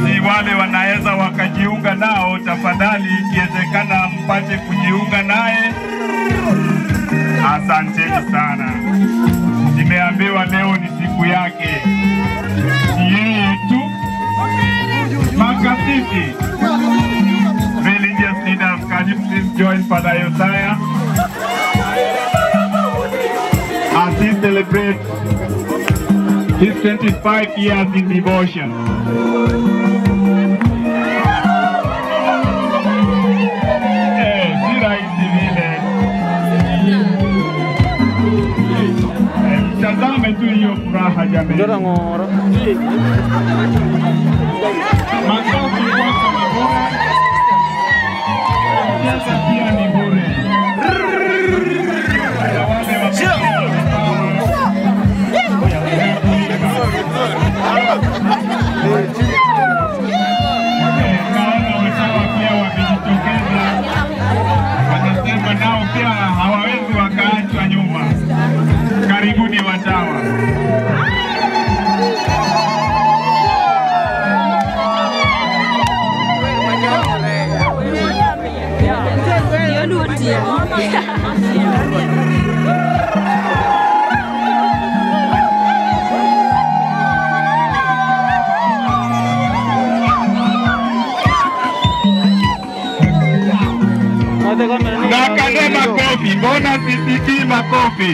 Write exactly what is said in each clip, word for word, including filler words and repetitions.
basi wale wanaweza wakajiunga nao, tafadhali ikiwezekana mpate kujiunga naye. Asanteni sana. Nimeambiwa leo ni siku yake. Yeye tu. Makasisi. Religious leaders, can you please join Father Josial as he celebrates his twenty-five years in devotion. Eh, si rahisi vile. Mtazame tu hiyo furaha jamani. Njora ngoro. Makofi kwa sababu sasa pia ni bure. Wanasema nao pia hawawezi wakaachwa nyuma. Karibuni watawa. Nakane makofi, mbona sisikii makofi?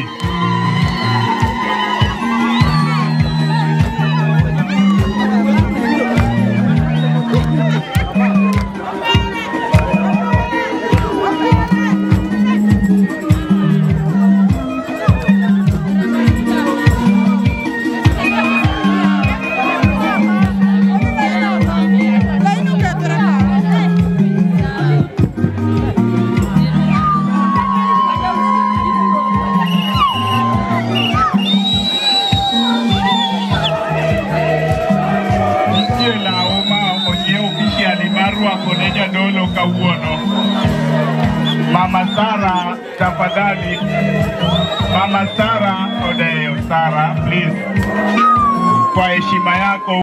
Mama Sara, tafadhali. Mama Sara, Odeo Sara, please. Kwa heshima yako